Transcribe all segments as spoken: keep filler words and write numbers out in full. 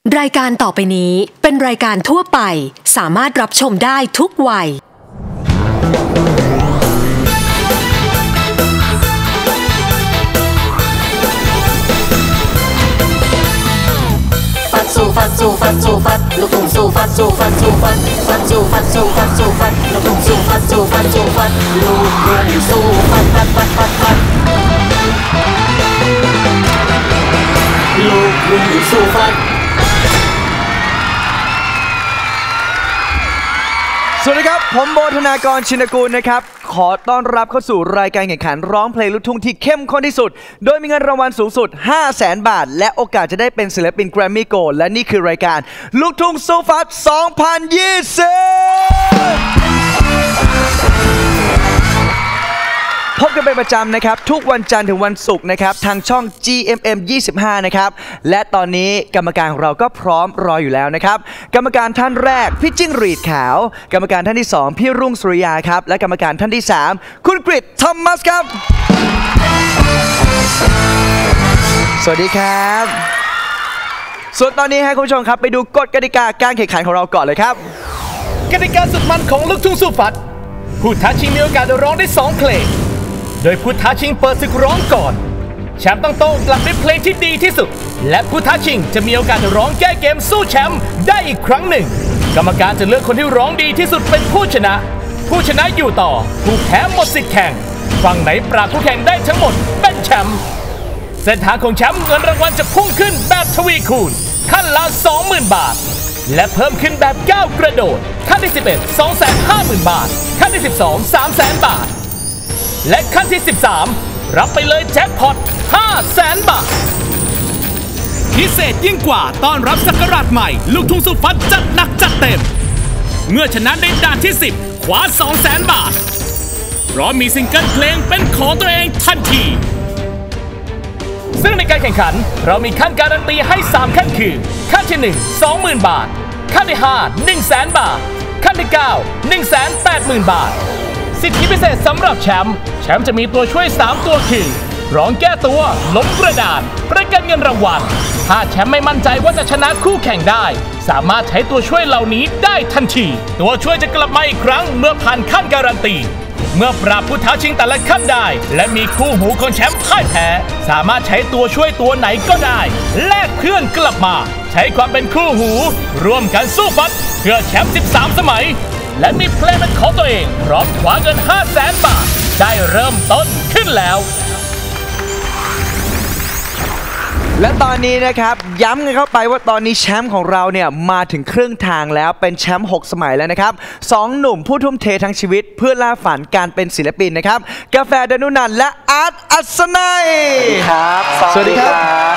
รายการต่อไปนี้เป็นรายการทั่วไปสามารถรับชมได้ทุกวัยฟัดสู้ฟัดสู้ฟัดสู้ฟัดลูกทุ่งสู้ฟัดสู้ฟัดสู้ฟัดฟัดสู้ฟัดสู้ฟัดสู้ฟัดลูกทุ่งสู้ฟัดสู้ฟัดสู้ฟัดลูกทุ่งสู้ฟัดฟัดฟัดฟัดฟัดลูกทุ่งสู้ฟัดสวัสดีครับผมโบธนากรชินกูลนะครับขอต้อนรับเข้าสู่รายการแข่งขันร้องเพลงลูกทุ่งที่เข้มข้นที่สุดโดยมีเงินรางวัลสูงสุด ห้าแสน บาทและโอกาสจะได้เป็นศิลปินแกรมมี่โกลด์และนี่คือรายการลูกทุ่งสู้ฟัด สองพันยี่สิบ พบกันเป็นประจำนะครับทุกวันจันทร์ถึงวันศุกร์นะครับทางช่อง จี เอ็ม เอ็ม ยี่สิบห้า นะครับและตอนนี้กรรมการของเราก็พร้อมรออยู่แล้วนะครับกรรมการท่านแรกพี่จิ้งหรีดขาวกรรมการท่านที่สองพี่รุ่งสุริยาครับและกรรมการท่านที่สามคุณกฤษทอมัสครับสวัสดีครับส่วนตอนนี้ให้คุณผู้ชมครับไปดูกฎกติกาการแข่งขันของเราก่อนเลยครับกติกาสุดมันของลูกทุ่งสู้ฟัดผู้ท้าชิงมีโอกาสร้องได้สองเพลงโดยผู้ท้าชิงเปิดศึกร้องก่อนแชมป์ต้องโต้กลับด้วยเพลงที่ดีที่สุดและผู้ท้าชิงจะมีโอกาสร้องแก้เกมสู้แชมป์ได้อีกครั้งหนึ่งกรรมการจะเลือกคนที่ร้องดีที่สุดเป็นผู้ชนะผู้ชนะอยู่ต่อผู้แพ้หมดสิทธิ์แข่งฝั่งไหนปราบผู้แข่งได้ทั้งหมดเป็นแชมป์เส้นทางของแชมป์เงินรางวัลจะพุ่งขึ้นแบบทวีคูณขั้นละ สองหมื่น บาทและเพิ่มขึ้นแบบก้าวกระโดดขั้นที่สิบเอ็ด สองแสนห้าหมื่น บาทขั้นที่สิบสอง สามแสน บาทและขั้นที่สิบสามรับไปเลยแจ็คพอต ห้าแสน บาทพิเศษยิ่งกว่าต้อนรับศักราชใหม่ลูกทุ่งสู้ฟัดจัดหนักจัดเต็มเมื่อชนะในด่านที่สิบคว้า สองแสน บาทเพราะมีซิงเกิลเพลงเป็นของตัวเองทันทีซึ่งในการแข่งขันเรามีขั้นการันตีให้สามขั้นคือขั้นที่หนึ่ง สองหมื่น บาทขั้นที่ห้า หนึ่งแสน บาทขั้นที่เก้า หนึ่งแสนแปดหมื่น บาทสิทธิพิเศษสำหรับแชมป์แชมป์จะมีตัวช่วยสามตัวคือร้องแก้ตัวล้มกระดานประกันเงินรางวัลถ้าแชมป์ไม่มั่นใจว่าจะชนะคู่แข่งได้สามารถใช้ตัวช่วยเหล่านี้ได้ทันทีตัวช่วยจะกลับมาอีกครั้งเมื่อผ่านขั้นการันตีเมื่อปราบผู้ท้าชิงแต่ละขั้นได้และมีคู่หูของแชมป์พ่ายแพ้สามารถใช้ตัวช่วยตัวไหนก็ได้แลกเพื่อนกลับมาใช้ความเป็นคู่หูร่วมกันสู้ฟัดเพื่อแชมป์สิบสามสมัยและมีเพลงเป็นของตัวเองพร้อมคว้าเงิน ห้าแสน บาทได้เริ่มต้นขึ้นแล้วและตอนนี้นะครับย้ำกันเข้าไปว่าตอนนี้แชมป์ของเราเนี่ยมาถึงครึ่งทางแล้วเป็นแชมป์หกสมัยแล้วนะครับสองหนุ่มผู้ทุ่มเททั้งชีวิตเพื่อล่าฝันการเป็นศิลปินนะครับกาแฟดนุนันท์และอาร์ตอัศนัยครับสวัสดีครับ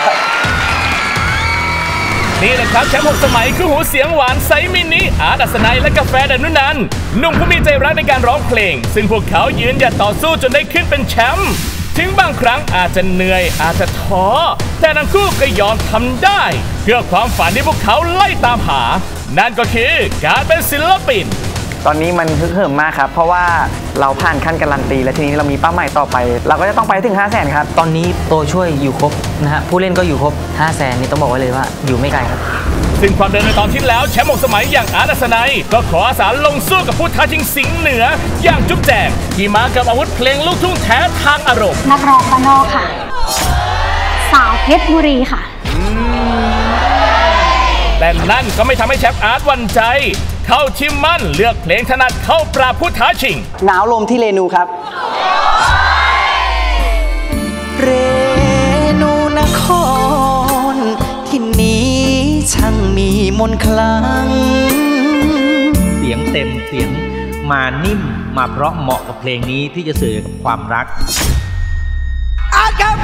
นี่แหละครับแชมป์หกสมัยคือหูเสียงหวานไซมินิอาร์ตอัศนัยและกาแฟดนุนันท์หนุ่มผู้มีใจรักในการร้องเพลงซึ่งพวกเขายืนหยัดต่อสู้จนได้ขึ้นเป็นแชมป์ถึงบางครั้งอาจจะเหนื่อยอาจจะท้อแต่ทั้งคู่ก็ยอมทำได้เพื่อความฝันที่พวกเขาไล่ตามหานั่นก็คือการเป็นศิลปินตอนนี้มันฮึกเหิมมากครับเพราะว่าเราผ่านขั้นการันตีและทีนี้เรามีเป้าหมายต่อไปเราก็จะต้องไปถึง ห้าแสน ครับตอนนี้ตัวช่วยอยู่ครบนะฮะผู้เล่นก็อยู่ครบ ห้าแสน นี่ต้องบอกไว้เลยว่าอยู่ไม่ไกลครับซึ่งความเดิมในตอนที่แล้วแชมป์หกสมัยอย่างอาร์ตอัศนัยก็ขออาสาลงสู้กับผู้ท้าชิงสิงห์เหนืออย่างจุ๊บแจงที่มากับอาวุธเพลงลูกทุ่งแท้ทางอารมณ์นักร้องบ้านนอกค่ะสาวเพชรบุรีค่ะแต่นั่นก็ไม่ทำให้แชมป์อาร์ตวันใจเข้าชิมมั่นเลือกเพลงถนัดเข้าปราบผู้ท้าชิงหนาวลมที่เรนูครับเรนูนครที่นี้ช่างมีมนต์คลังเสียงเต็มเสียงมานิ่มมาเพราะเหมาะกับเพลงนี้ที่จะสื่อกับความรักอาร์ตครับ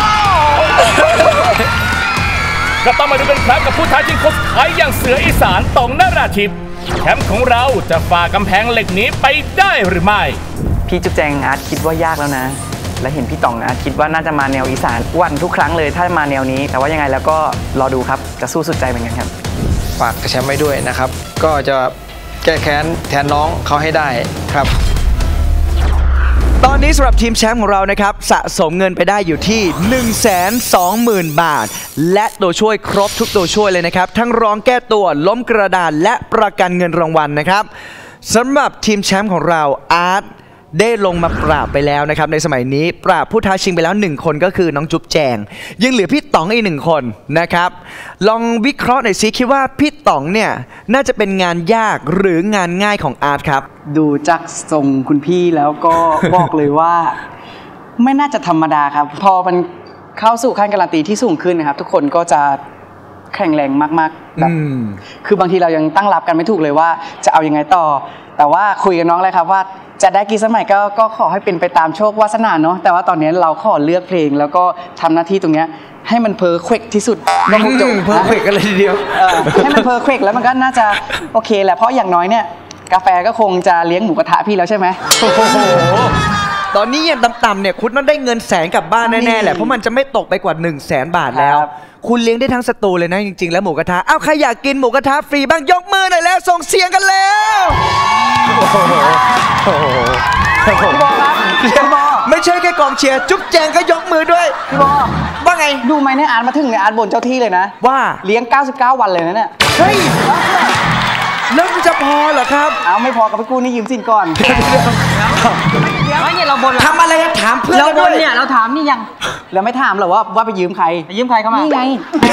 ก็ต้องมาดูกันครับกับผู้ท้าชิงคนสุดท้ายอย่างเสืออีสานตองนราธิปแชมป์ของเราจะฝ่ากำแพงเหล็กนี้ไปได้หรือไม่พี่จุ๊บแจงอาร์ตคิดว่ายากแล้วนะและเห็นพี่ต่องอาร์ตคิดว่าน่าจะมาแนวอีสานวันทุกครั้งเลยถ้ามาแนวนี้แต่ว่ายังไงแล้วก็รอดูครับจะสู้สุดใจเหมือนกันครับฝากแชมป์ไว้ด้วยนะครับก็จะแก้แค้นแทนน้องเขาให้ได้ครับตอนนี้สำหรับทีมแชมป์ของเรานะครับสะสมเงินไปได้อยู่ที่ หนึ่งแสนสองหมื่น บาทและตัวช่วยครบทุกตัวช่วยเลยนะครับทั้งร้องแก้ตัวล้มกระดานและประกันเงินรางวัลนะครับสำหรับทีมแชมป์ของเราอาร์ตได้ลงมาปราบไปแล้วนะครับในสมัยนี้ปราบผู้ท้าชิงไปแล้วหนึ่งคนก็คือน้องจุ๊บแจงยังเหลือพี่ต๋องอีกหนึ่งคนนะครับลองวิเคราะห์หน่อยสิคิดว่าพี่ต๋องเนี่ยน่าจะเป็นงานยากหรืองานง่ายของอาร์ตครับดูจากทรงคุณพี่แล้วก็ บอกเลยว่าไม่น่าจะธรรมดาครับพอมันเข้าสู่ขั้นการันตีที่สูงขึ้นนะครับทุกคนก็จะแข็งแรงมากๆแบบคือบางทีเรายังตั้งรับกันไม่ถูกเลยว่าจะเอายังไงต่อแต่ว่าคุยกับน้องเลยครับว่าจะได้กี่สมัยก็ก็ขอให้เป็นไปตามโชควาสนาเนาะแต่ว่าตอนนี้เราขอเลือกเพลงแล้วก็ทำหน้าที่ตรงนี้ให้มันเพอร์เฟกที่สุดน้องจบเพอร์เฟกกันเลยทีเดียวให้มันเพอร์เฟกแล้วมันก็น่าจะโอเคแหละเพราะอย่างน้อยเนี่ยกาแฟก็คงจะเลี้ยงหมูกระทะพี่แล้วใช่ไหมโอ้โหตอนนี้ยังต่ำๆเนี่ยคุณต้องได้เงินแสนกลับบ้านแน่ๆแหละเพราะมันจะไม่ตกไปกว่าหนึ่งแสนบาทแล้วคุณเลี้ยงได้ทั้งสตูเลยนะจริงๆแล้วหมูกระทะอ้าวใครอยากกินหมูกระทะฟรีบ้างยกมือหน่อยแล้วส่งเสียงกันแล้วพี่บอครับพี่บอไม่ใช่แค่กองเชียร์จุ๊บแจงก็ยกมือด้วยพี่บอว่าไงดูไหมเนี่ยอ่านมาถึงเนี่ยอ่านบนเจ้าที่เลยนะว่าเลี้ยงเก้าสิบเก้าวันเลยนะเนี่ยเฮ้ยแล้วมันจะพอเหรอครับเอาไม่พอกับพี่กู้นี่ยืมสินก่อนเดี๋ยวเนี่ยเราบนทำอะไรถามเพื่อนเราบนเนี่ยเราถามนี่ยังเราไม่ถามหรอว่าว่าไปยืมใครไปยืมใครเข้ามานี่ไง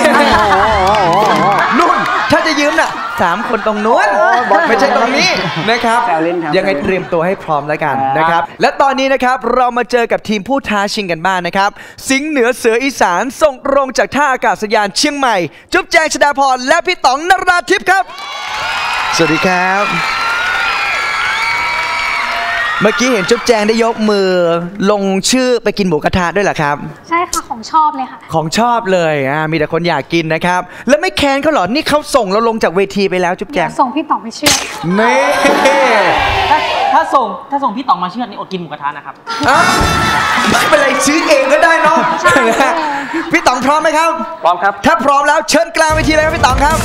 นู่นถ้าจะยืมน่ะสามคนตรงนู้นไม่ใช่ตรงนี้นะครับยังไงเตรียมตัวให้พร้อมแล้วกันนะครับและตอนนี้นะครับเรามาเจอกับทีมผู้ท้าชิงกันบ้างนะครับสิงห์เหนือเสืออีสานส่งตรงจากท่าอากาศยานเชียงใหม่จุ๊บแจงชฎาพรและพี่ต๋องนราธิปครับสวัสดีครับเมื่อกี้เห็นจุ๊บแจงได้ยกมือลงชื่อไปกินหมูกระทะด้วยเหรอครับใช่ค่ะของชอบเลยค่ะของชอบเลยอ่ามีแต่คนอยากกินนะครับแล้วไม่แค้นเขาหรอนี่เขาส่งเราลงจากเวทีไปแล้วจุ๊บแจงส่งพี่ต๋องไปเชื่อนี่ถ้าส่งถ้าส่งพี่ต๋องมาเชื่อนี่อดกินหมูกระทะนะครับไม่เป็นไรซื้อเองก็ได้เนาะพี่ต๋องพร้อมไหมครับพร้อมครับถ้าพร้อมแล้วเชิญกลางเวทีเลยครับพี่ต๋องครับ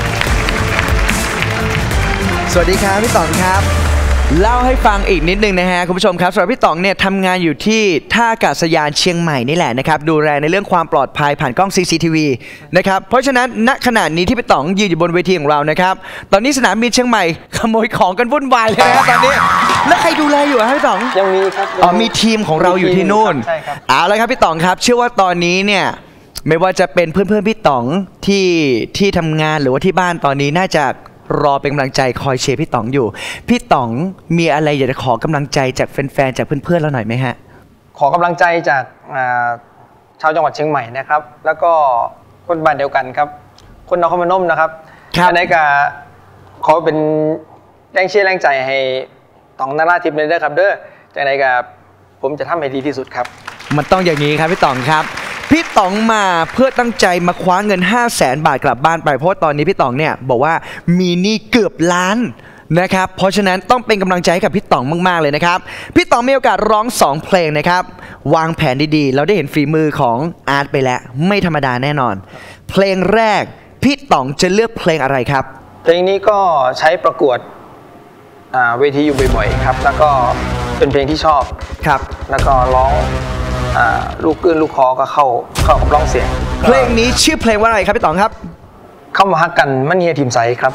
สวัสดีครับพี่ต๋องครับเล่าให้ฟังอีกนิดนึงนะฮะคุณผู้ชมครับสำหรับพี่ต๋องเนี่ยทำงานอยู่ที่ท่าอากาศยานเชียงใหม่นี่แหละนะครับดูแลในเรื่องความปลอดภัยผ่านกล้อง ซี ซี ที วี นะครับเพราะฉะนั้นณขณะนี้ที่พี่ต๋องยืนอยู่บนเวทีของเรานะครับตอนนี้สนามบินเชียงใหม่ขโมยของกันวุ่นวายเลยนะตอนนี้แล้วใครดูแลอยู่ฮะพี่ต๋องยังมีครับอ๋อมีทีมของเราอยู่ที่นู่นใช่ครับเอาละครับพี่ต๋องครับเชื่อว่าตอนนี้เนี่ยไม่ว่าจะเป็นเพื่อนๆพี่ต๋องที่ที่ทำงานหรือว่าที่บ้านตอนนี้น่าจะรอเป็นกำลังใจคอยเชียร์พี่ต๋องอยู่พี่ต๋องมีอะไรอยากจะขอกำลังใจจากแฟนๆจากเพื่อนๆเราหน่อยไหมฮะขอกำลังใจจากชาวจังหวัดเชียงใหม่นะครับแล้วก็คนบ้านเดียวกันครับคนนครพนมนะครับอันนี้ก็ขอเป็นแรงเชียร์แรงใจให้ต๋องนราธิปเลยเด้อครับเด้อจากไหนก็ผมจะทำให้ดีที่สุดครับมันต้องอย่างนี้ครับพี่ต๋องครับพี่ต๋องมาเพื่อตั้งใจมาคว้าเงิน ห้าแสน บาทกลับบ้านไปเพราะตอนนี้พี่ต๋องเนี่ยบอกว่ามีหนี้เกือบล้านนะครับเพราะฉะนั้นต้องเป็นกำลังใจให้กับพี่ต๋องมากๆเลยนะครับพี่ต๋องมีโอกาสร้องสองเพลงนะครับวางแผนดีๆเราได้เห็นฝีมือของอาร์ตไปแล้วไม่ธรรมดาแน่นอนเพลงแรกพี่ต๋องจะเลือกเพลงอะไรครับเพลงนี้ก็ใช้ประกวดเวทีอยู่บ่อยๆครับแล้วก็เป็นเพลงที่ชอบครับแล้วก็ร้องลูกกืนลูกคอก็เข้าเข้ากับร้องเสียงเพลงนี้ชื่อเพลงว่าอะไรครับพี่ต๋องครับเข้ามาฮักกันมันเฮียทีมใสครับ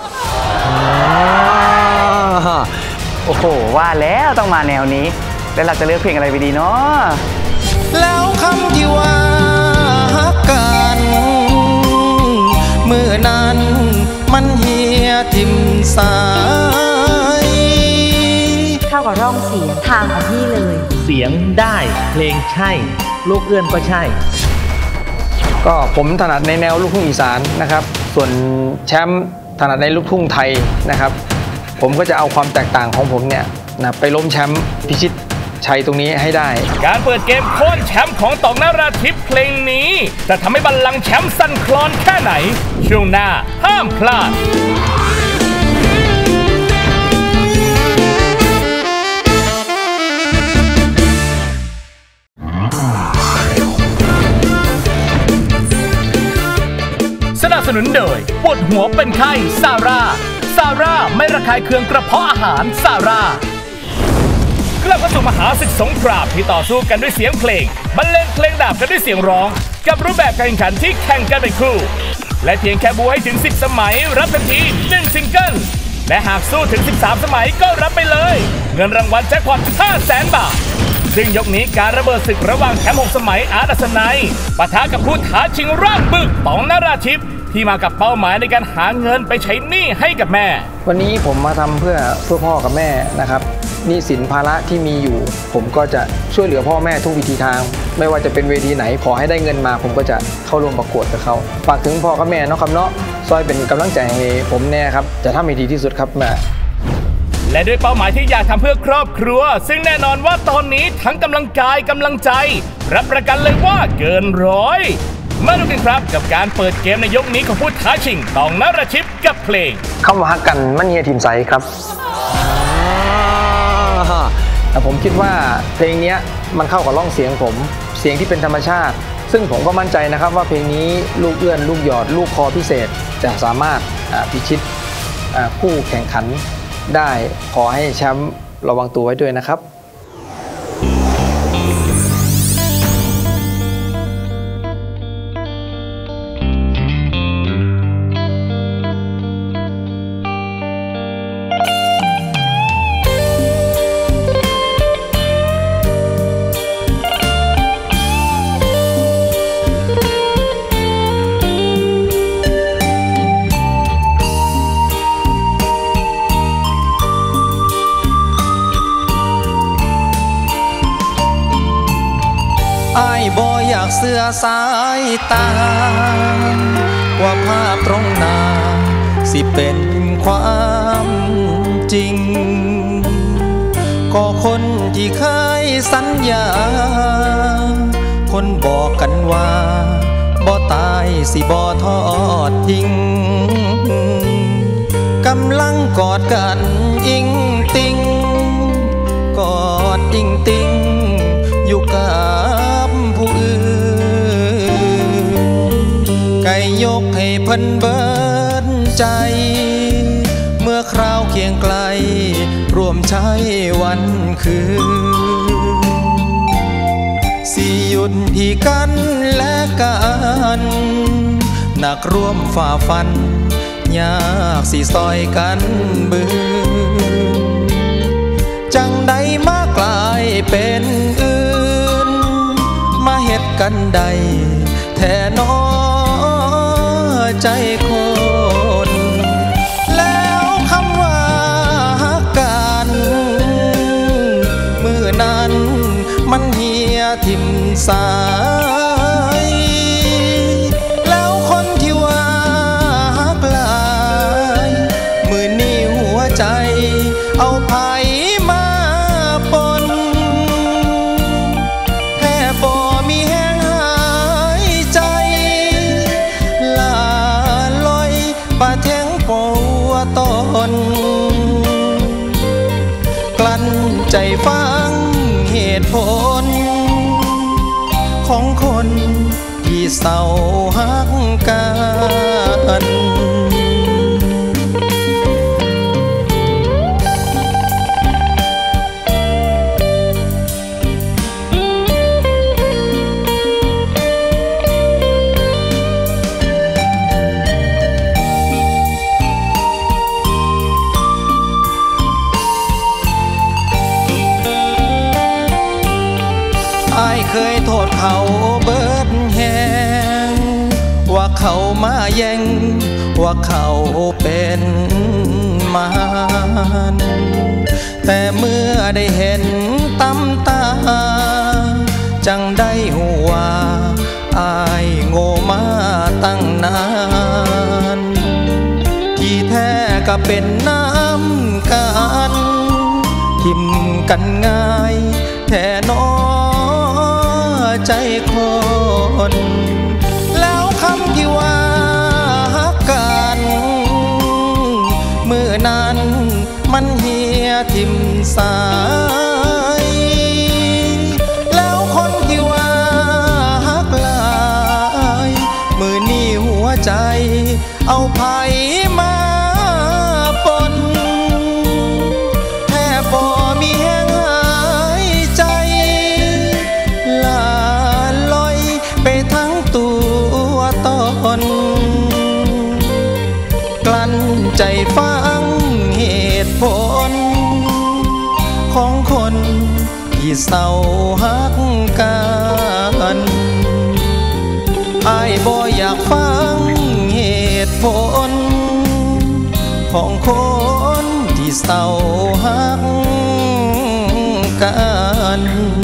โอ้โหว่าแล้วต้องมาแนวนี้แล้วเราจะเลือกเพลงอะไรไปดีเนาะแล้วคำที่ว่าฮักกันเมื่อนั้นมันเฮียทีมใสเข้ากับร้องเสียงทางของพี่เลยเสียงได้เพลงใช่ลูกเอื้อนก็ใช่ก็ผมถนัดในแนวลูกทุ่งอีสานนะครับส่วนแชมป์ถนัดในลูกทุ่งไทยนะครับผมก็จะเอาความแตกต่างของผมเนี่ยนะไปล้มแชมป์พิชิตชัยตรงนี้ให้ได้การเปิดเกมโค่นแชมป์ของต๋องนราธิปเพลงนี้จะทำให้บัลลังก์แชมป์สั่นคลอนแค่ไหนช่วงหน้าห้ามพลาดสนับสนุนโดยปวดหัวเป็นไข้ซาร่าซาร่าไม่ระคายเคืองกระเพาะอาหารซาร่ากลับเข้าสู่มหาศึกสงครามที่ต่อสู้กันด้วยเสียงเพลงบรรเลงเพลงดาบกันด้วยเสียงร้องกับรูปแบบการแข่งขันที่แข่งกันเป็นคู่และเพียงแค่บูให้ถึงสิบสมัยรับทันทีหนึ่งซิงเกิลและหากสู้ถึงสิบสามสมัยก็รับไปเลยเงินรางวัลแจ็คพอต ห้าแสน บาทซึ่งยกนี้การระเบิดศึกระหว่างแชมป์หกสมัยอาร์ตอัศนัยปะทะกับผู้ท้าชิงร่างบึกป๋องนราธิปที่มากับเป้าหมายในการหาเงินไปใช้หนี้ให้กับแม่วันนี้ผมมาทำเพื่อเพื่อพ่อกับแม่นะครับหนี้สินภาระที่มีอยู่ผมก็จะช่วยเหลือพ่อแม่ทุกวิธีทางไม่ว่าจะเป็นเวทีไหนขอให้ได้เงินมาผมก็จะเข้าร่วมประกวดกับเขาฝากถึงพ่อกับแม่เนาะครับเนาะซอยเป็นกำลังใจให้ผมแน่ครับจะทำให้ดีที่สุดครับแม่และด้วยเป้าหมายที่อยากทำเพื่อครอบครัวซึ่งแน่นอนว่าตอนนี้ทั้งกำลังกายกำลังใจรับประกันเลยว่าเกินร้อยมาดูกันครับกับการเปิดเกมในยกนี้ของผู้ท้าชิงป๋องนราธิปกับเพลงคำว่าฮักกันมันเฮียทีมใสครับแต่ผมคิดว่าเพลงนี้มันเข้ากับร่องเสียงผมเสียงที่เป็นธรรมชาติซึ่งผมก็มั่นใจนะครับว่าเพลงนี้ลูกเอื้อนลูกหยอดลูกคอพิเศษจะสามารถพิชิตผู้แข่งขันได้ขอให้แชมป์ระวังตัวไว้ด้วยนะครับอ้ายบ่อยากเสื่อสายตาว่าภาพตรงหน้าสิเป็นความจริงก็คนที่เคยสัญญาคนบอกกันว่าบ่ตายสิบ่ทอดทิ้งกำลังกอดกันอิงติงกอดอิงติงอยู่กับผู้อื่นไก่ยกให้เพิ่นเบิดใจเมื่อคราวเคียงไกลร่วมใช้วันคืนสิหยุดที่กันและกันหนักร่วมฝ่าฟันยากสิซอยกันบืนจังใดมากลายเป็นอื่นมาเฮ็ดกันใดแท้น้อใจคนแล้วคำว่าฮักกันมือนั้นมันเหี่ยทิ่มสายแล้วคนที่ว่าฮักหลายมือนี้หัวใจเอาไผมาปนแค่บ่มีแห้งหายใจลาลอยบาดแทงปวดตนกลั้นใจฟังเหตุผลของคนที่เศร้าฮักกันอ้ายเคยโทษเขาเบิดแหงว่าเขามาแย่งว่าเขาเป็นมารแต่เมื่อได้เห็นตำตาจังได้หูว่าอ้ายโง่มาตั้งนานที่แท้ก็เป็นน้ำกันทิ่มกันง่ายแท้น้อใจคนแล้วคำที่ว่าฮักกันมือนั้นมันเหี่ยทิ่มสายแล้วคนที่ว่าฮักหลายมือนี้หัวใจเอาไผมาปนแทบบ่มีแห้งหากลั้นใจฟังเหตุผลของคนที่เศร้าฮักกันอ้ายบ่อยากฟังเหตุผลของคนที่เศร้าฮักกัน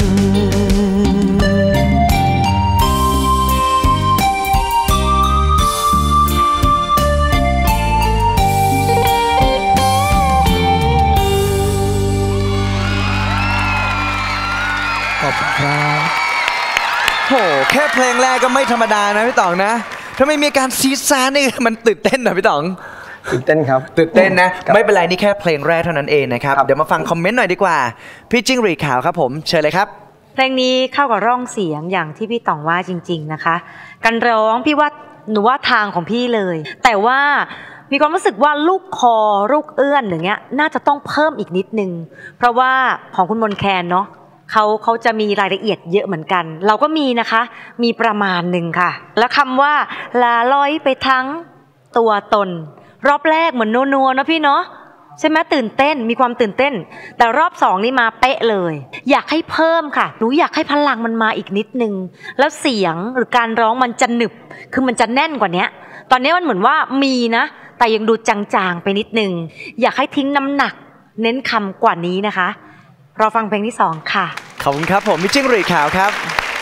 ขอบคุณครับโหแค่เพลงแรกก็ไม่ธรรมดานะพี่ต๋องนะทำไมมีการซีซ่านี่มันตื่นเต้นเหรอพี่ต๋องตื่นเต้นครับตื่นเต้นนะไม่เป็นไรนี่แค่เพลงแรกเท่านั้นเองนะครับเดี๋ยวมาฟังคอมเมนต์หน่อยดีกว่าพี่จิ้งหรีดขาวครับผมเชิญเลยครับเพลงนี้เข้ากับร่องเสียงอย่างที่พี่ต๋องว่าจริงๆนะคะการร้องพี่ว่าหนูว่าทางของพี่เลยแต่ว่ามีความรู้สึกว่าลูกคอลูกเอื้อนอย่างเงี้ยน่าจะต้องเพิ่มอีกนิดนึงเพราะว่าของคุณมนแคนเนาะเขาเขาจะมีรายละเอียดเยอะเหมือนกันเราก็มีนะคะมีประมาณหนึ่งค่ะแล้วคำว่าลาลอยไปทั้งตัวตนรอบแรกเหมือนนัวๆนะพี่เนาะใช่ไหมตื่นเต้นมีความตื่นเต้นแต่รอบสองนี่มาเป๊ะเลยอยากให้เพิ่มค่ะหนูอยากให้พลังมันมาอีกนิดนึงแล้วเสียงหรือการร้องมันจะหนึบคือมันจะแน่นกว่านี้ตอนนี้มันเหมือนว่ามีนะแต่ยังดูจางๆไปนิดนึงอยากให้ทิ้งน้ำหนักเน้นคำกว่านี้นะคะรอฟังเพลงที่สองค่ะขอบคุณครับผมพี่จิ้งหรีดขาวครับ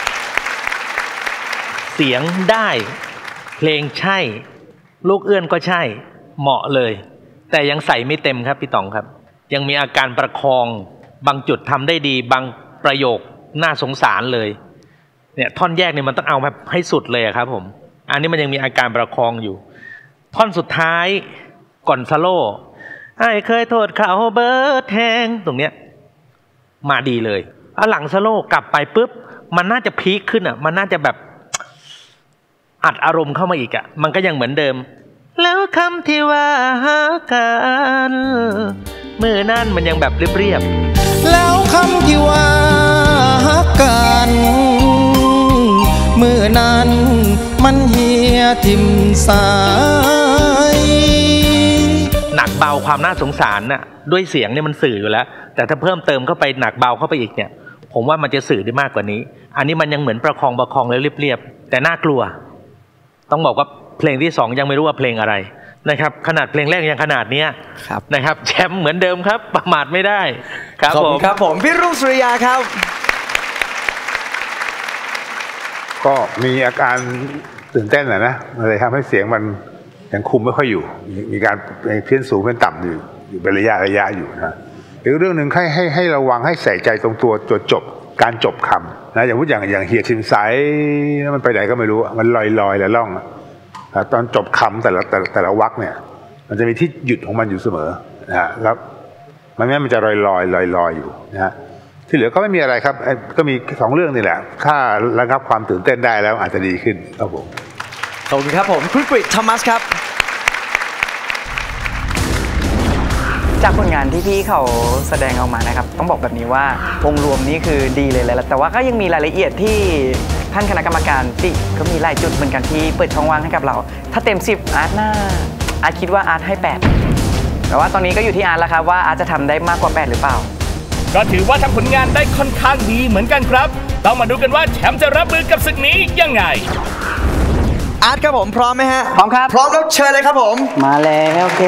เสียงได้เพลงใช่ลูกเอื้อนก็ใช่เหมาะเลยแต่ยังใส่ไม่เต็มครับพี่ต๋องครับยังมีอาการประคองบางจุดทำได้ดีบางประโยคน่าสงสารเลยเนี่ยท่อนแยกเนี่ยมันต้องเอาแบบให้สุดเลยครับผมอันนี้มันยังมีอาการประคองอยู่ท่อนสุดท้ายก่อนสโลว์ไอ้เคยโทษเขาเบิร์ดแทงตรงเนี้ยมาดีเลยเอาหลังสโลว์กลับไปปุ๊บมันน่าจะพีคขึ้นอ่ะมันน่าจะแบบอัดอารมณ์เข้ามาอีกอ่ะมันก็ยังเหมือนเดิมแล้วคำที่ว่าหากันมือนั่นมันยังแบบเรียบๆแล้วคำที่ว่าหากันมือนั้นมันเหียทิมสายหนักเบาความน่าสงสารน่ะด้วยเสียงเนี่ยมันสื่ออยู่แล้วแต่ถ้าเพิ่มเติมเข้าไปหนักเบาเข้าไปอีกเนี่ยผมว่ามันจะสื่อได้มากกว่านี้อันนี้มันยังเหมือนประคองประคองแล้วเรียบๆแต่น่ากลัวต้องบอกว่าเพลงที่สองยังไม่รู้ว่าเพลงอะไรนะครับขนาดเพลงแรกยังขนาดนี้นะครับแชมป์เหมือนเดิมครับประมาทไม่ได้ครับผมครับผมพี่รุ่งสุริยาครับก็มีอาการตื่นเต้นนะนะมันเลยทำให้เสียงมันยังคุมไม่ค่อยอยู่มีการเพี้ยนสูงเพี้ยนต่ำอยู่อยู่เป็นระยะระยะอยู่นะหรือเรื่องหนึ่งให้ให้ให้ระวังให้ใส่ใจตรงตัวตัวจบการจบคำนะอย่างพูดอย่างอย่างเฮียชินไซมันไปไหนก็ไม่รู้มันลอยลอยแล้วล่องตอนจบคำแต่ละแต่แต่ละวรรคเนี่ยมันจะมีที่หยุดของมันอยู่เสมอนะฮะแล้วมันไม่มันจะลอยลอยลอยลอยอยู่นะฮะที่เหลือก็ไม่มีอะไรครับก็มีสองเรื่องนี่แหละถ้าระงับความตื่นเต้นได้แล้วอาจจะดีขึ้นครับผมขอบคุณครับผมคุณกฤษ ทอมัสครับจากผลงานที่พี่เขาแสดงออกมานะครับต้องบอกแบบนี้ว่าองค์รวมนี้คือดีเลยแหละแต่ว่าก็ยังมีรายละเอียดที่ท่านคณะกรรมการติก็มีหลายจุดเหมือนกันที่เปิดช่องว่างให้กับเราถ้าเต็มสิบอาร์ตน่าอาร์ตคิดว่าอาร์ตให้แปดแต่ว่าตอนนี้ก็อยู่ที่อาร์ตแล้วครับว่าอาร์ตจะทำได้มากกว่าแปดหรือเปล่าก็ถือว่าทำผลงานได้ค่อนข้างดีเหมือนกันครับต้องมาดูกันว่าแชมป์จะรับมือกับศึกนี้ยังไงอาร์ตครับผมพร้อมไหมฮะพร้อมครับพร้อมแล้วเชิญเลยครับผมมาแล้วโอเค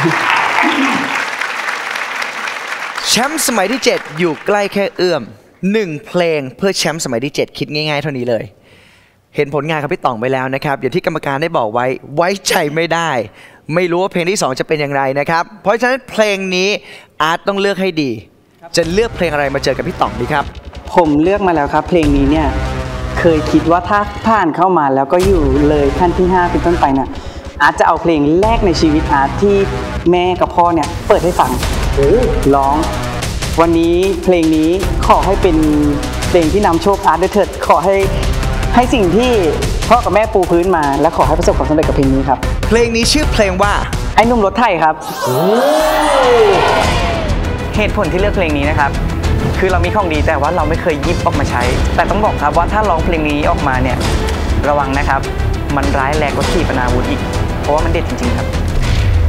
แชมป์สมัยที่เจ็ดอยู่ใกล้แค่เอื้อมหนึ่งเพลงเพื่อแชมป์สมัยที่เจ็ดคิดง่ายๆเท่านี้เลยเห็นผลงานของพี่ต่องไปแล้วนะครับอย่างที่กรรมการได้บอกไว้ไว้ใจไม่ได้ไม่รู้ว่าเพลงที่สองจะเป็นอย่างไรนะครับเพราะฉะนั้นเพลงนี้อาร์ตต้องเลือกให้ดีจะเลือกเพลงอะไรมาเจอกับพี่ต่องดีครับผมเลือกมาแล้วครับเพลงนี้เนี่ยเคยคิดว่าถ้าผ่านเข้ามาแล้วก็อยู่เลยขั้นที่ห้าเป็นต้นไปเนี่ยอาร์ตจะเอาเพลงแรกในชีวิตอาร์ตที่แม่กับพ่อเนี่ยเปิดให้ฟังร้องวันนี้เพลงนี้ขอให้เป็นเพลงที่นำโชคอาร์ตด้วยเถิดขอให้ให้สิ่งที่พ่อกับแม่ปูพื้นมาและขอให้ประสบความสำเร็จกับเพลงนี้ครับเพลงนี้ชื่อเพลงว่าไอ้หนุ่มรถไถครับเหตุผลที่เลือกเพลงนี้นะครับคือเรามีของดีแต่ว่าเราไม่เคยหยิบออกมาใช้แต่ต้องบอกครับว่าถ้าร้องเพลงนี้ออกมาเนี่ยระวังนะครับมันร้ายแรงกว่าขีปนาวุธอีกเพราะว่ามันเด็ดจริงๆครับ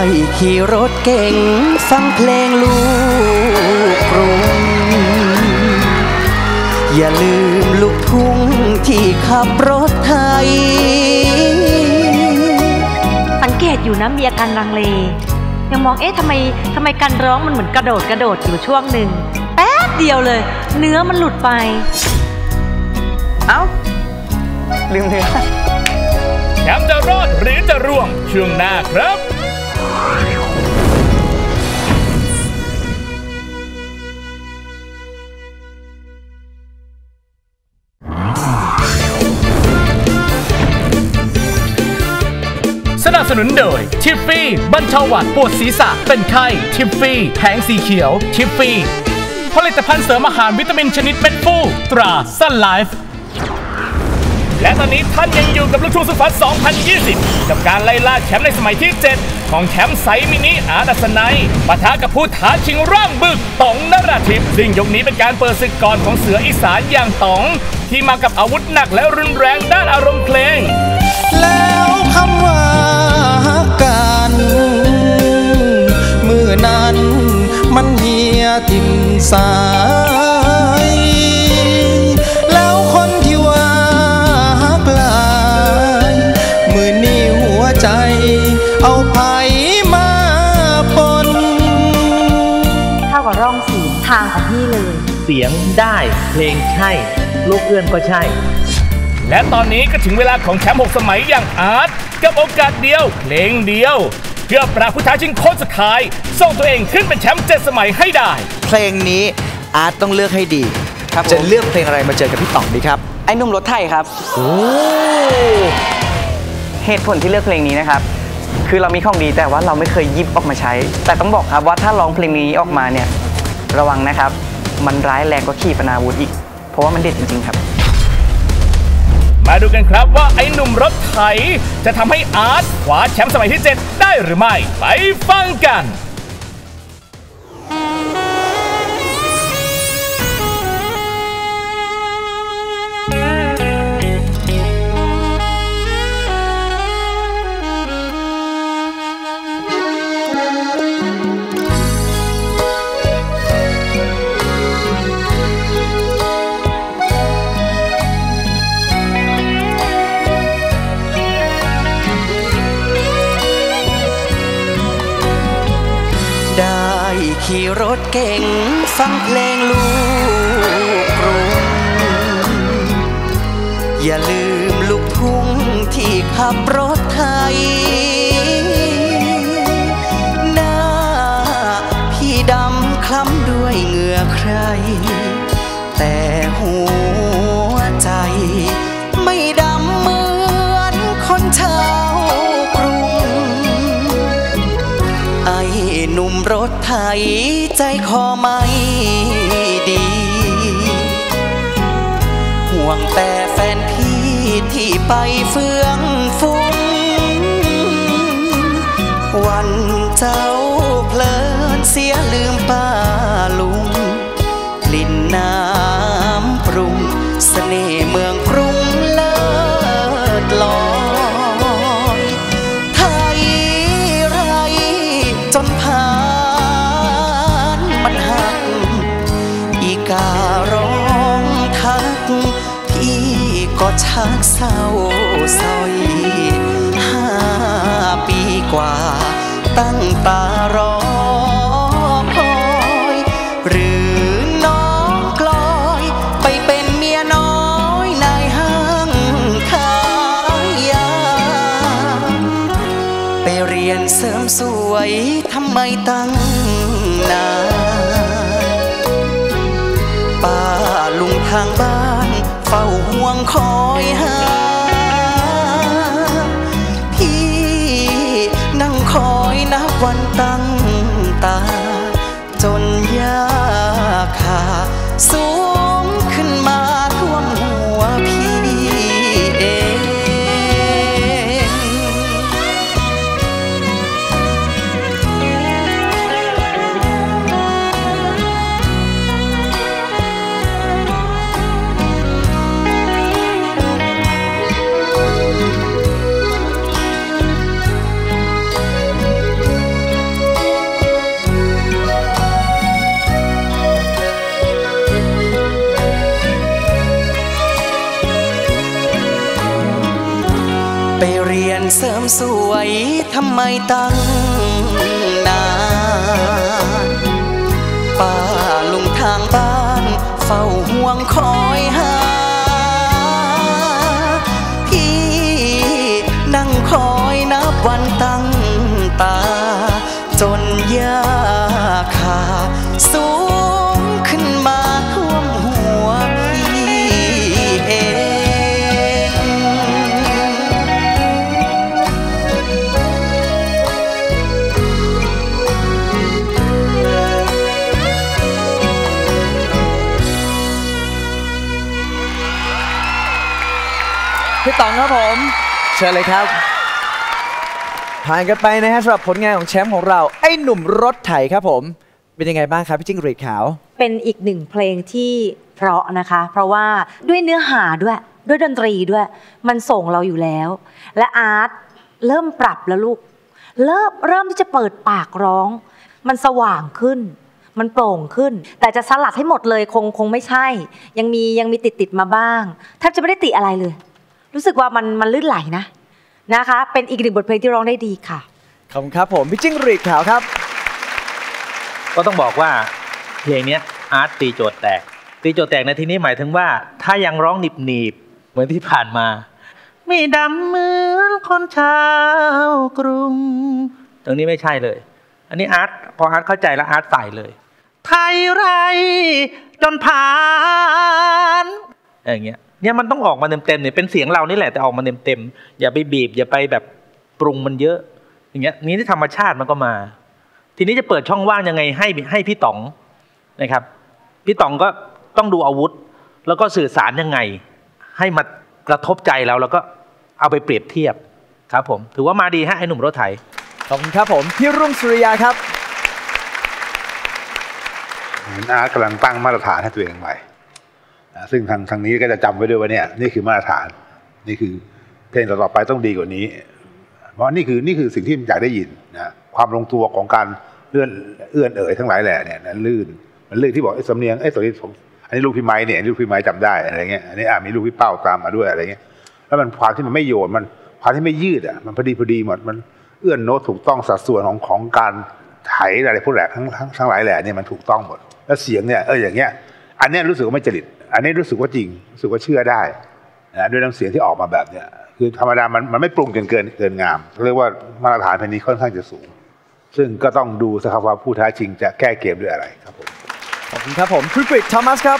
ขี่รถเก่งฟังเพลงลูกกรุงอย่าลืมลูกทุ่งที่ขับรถไทยสังเกตอยู่นะมีอาการลังเลยังมองเอ๊ะทำไมทำไมการร้องมันเหมือนกระโดดกระโดดอยู่ช่วงหนึ่งแป๊บเดียวเลยเนื้อมันหลุดไปเอ้าลืมเนื้อแชมป์จะรอดหรือจะร่วงช่วงหน้าครับสนับสนุนโดยทิฟฟี่บรรเทาหวัดปวดศีรษะเป็นไข้ทิฟฟี่แผงสีเขียวทิฟฟี่ผลิตภัณฑ์เสริมอาหารวิตามินชนิดเม็ดฟูตราซันไลฟ์และตอนนี้ท่านยังอยู่กับลูกทุ่งสุดฟัดสองพันยี่สิบกับการไล่ล่าแชมป์ในสมัยที่เจ็ดของแชมป์ไซมินิอาร์ตอัศนัยปะทะกับผู้ท้าชิงร่างบึกต๋องนราธิปซึ่งยกนี้เป็นการเปิดศึกก่อนของเสืออีสานอย่างต๋องที่มากับอาวุธหนักและรุนแรงด้านอารมณ์เพลงแล้วคำว่ากันมือนั้นมันเหียทิ่มสายแล้วคนที่ว่าฮักหลายมือนี้หัวใจเอาไผมาปนเท่ากับร่องเสียงทางของพี่เลยเสียงได้เพลงใช่ลูกเอื้อนก็ใช่และตอนนี้ก็ถึงเวลาของแชมป์หกสมัยอย่างอาร์ตกับโอกาสเดียวเพลงเดียวเพื่อปราบผู้ท้าชิงโค้งสุดท้ายส่งตัวเองขึ้นเป็นแชมป์เจ็ดสมัยให้ได้เพลงนี้อาร์ตต้องเลือกให้ดีจะเลือกเพลงอะไรมาเจอกับพี่ต๋องดีครับไอ้หนุ่มรถไทยครับโอ้เหตุผลที่เลือกเพลงนี้นะครับคือเรามีของดีแต่ว่าเราไม่เคยหยิบออกมาใช้แต่ต้องบอกครับว่าถ้าร้องเพลงนี้ออกมาเนี่ยระวังนะครับมันร้ายแรงกว่าขีปนาวุธอีกเพราะว่ามันเด็ดจริงๆครับมาดูกันครับว่าไอ้หนุ่มรถไถจะทำให้อาร์ตคว้าแชมป์สมัยที่เจ็ดได้หรือไม่ไปฟังกันได้ขี่รถเก่งฟังเพลงลูกกรุงอย่าลืมลูกทุ่งที่ขับรถไทยหน้าพี่ดำคล้ำด้วยเหงื่อใครแต่หัวใจไม่ดำเหมือนคนชาวกรุงไอ้หนุ่มรถไถใจคอไม่ดีห่วงแต่แฟนพี่ที่ไปเฟื่องฟุ้งวันเจ้าเพลินเสียลืมป้าลุงกลิ่นน้ำปรุงเสน่ห์เมืองกรุงเลิศลอยไทยไรจนผ่านมันหักอีการ้องทักพี่ก็ชักเศร้าซอยห้าปีกว่าตั้งตารอคอยหรือน้องกลอยไปเป็นเมียน้อยนายห้างขายยาไปเรียนเสริมสวยทำไมตั้งนานป้าลุงทางบ้านเฝ้าห่วงคอยหาพี่นั่งคอยนับวันตั้งตาจนยาขาสูงขึ้นมาท่วมหัวพี่เองเสริมสวยทำไมตั้งนานป้าลุงทางบ้านเฝ้าห่วงคอยหาพี่นั่งคอยนับวันตั้งตาจนยาขาสูงขึ้นมาท่วมหัวพี่เองพี่ต๋องครับผมเชิญเลยครับผ่านกันไปนะฮะสำหรับผลงานของแชมป์ของเราไอ้หนุ่มรถไถครับผมเป็นยังไงบ้างครับพี่จิ้งหรีดขาวเป็นอีกหนึ่งเพลงที่เพราะนะคะเพราะว่าด้วยเนื้อหาด้วยด้วยดนตรีด้วยมันส่งเราอยู่แล้วและอาร์ตเริ่มปรับแล้วลูกเริ่มเริ่มที่จะเปิดปากร้องมันสว่างขึ้นมันโปร่งขึ้นแต่จะสลัดให้หมดเลยคงคงไม่ใช่ยังมียังมีติดติดมาบ้างแทบจะไม่ได้ติอะไรเลยรู้สึกว่ามันมันลื่นไหลนะนะคะเป็นอีกหนึ่งบทเพลงที่ร้องได้ดีค่ะขอบคุณครับผมพี่จิ้งหรีดขาวครับก็ต้องบอกว่าเพลงนี้อาร์ตตีโจทย์แตกตีโจทย์แตกในที่นี้หมายถึงว่าถ้ายังร้องหนีบๆเหมือนที่ผ่านมาไม่ดำเหมือนคนชาวกรุงตรงนี้ไม่ใช่เลยอันนี้อาร์ตพออาร์ตเข้าใจแล้วอาร์ตใส่เลยไทยไรจนผ่านอย่างเงี้ยเนี่ยมันต้องออกมาเต็มๆเนี่ยเป็นเสียงเรานี่แหละแต่ออกมาเต็มๆอย่าไปบีบอย่าไปแบบปรุงมันเยอะอย่างเงี้ยนี้ที่ธรรมชาติมันก็มาทีนี้จะเปิดช่องว่างยังไงให้ให้พี่ต๋องนะครับพี่ต๋องก็ต้องดูอาวุธแล้วก็สื่อสารยังไงให้มากระทบใจเราแล้วก็เอาไปเปรียบเทียบครับผมถือว่ามาดีฮะไอ้หนุ่มรถไถขอบคุณครับผมพี่รุ่งสุริยาครับอาร์ตกำลังตั้งมาตรฐานให้ตัวเองใหม่ซึ่งทางทางนี้ก็จะจำไว้ด้วยว่าเนี่ยนี่คือมาตรฐานนี่คือเพลงต่อๆไปต้องดีกว่านี้เพราะนี่คือนี่คือสิ่งที่อยากได้ยินนะความลงตัวของการเลื่อนเอื้อนเอ่ยทั้งหลายแหล่เนี่ยนั้นลื่นมันลื่นที่บอกไอ้สำเนียงไอ้ตัวนี้ผมอันนี้ลูกพี่ไม้เนี่ยลูกพี่ไม้จำได้อะไรเงี้ยอันนี้อ่ามีลูกพี่เป้าตามมาด้วยอะไรเงี้ยแล้วมันความที่มันไม่โยนมันความที่ไม่ยืดอ่ะมันพอดีพอดีหมดมันเอื้อนโน้ตถูกต้องสัดส่วนของของการไถอะไรพวกแหล่ทั้งทั้งทั้งหลายแหล่เนี่ยมันถูกต้องหมดแล้วเสียงเนี่ยเอออย่างเงี้ยอันนี้รู้สึกว่าไม่จริตอันนี้รู้สึกว่าจริงรู้สึกว่าเชื่อได้นะด้วยน้ำเสียงที่ออกมาแบบเนี้ยคือธรรมดามันมันไม่ปรุงจนเกินเกินงามเรียกว่ามาตรฐานเพลงนี้ค่อนข้างจะสูงซึ่งก็ต้องดูสครับว่าผู้ท้าชิงจะแก้เกมด้วยอะไรครับผมขอบคุณครับผมคุณกริกทอมัสครับ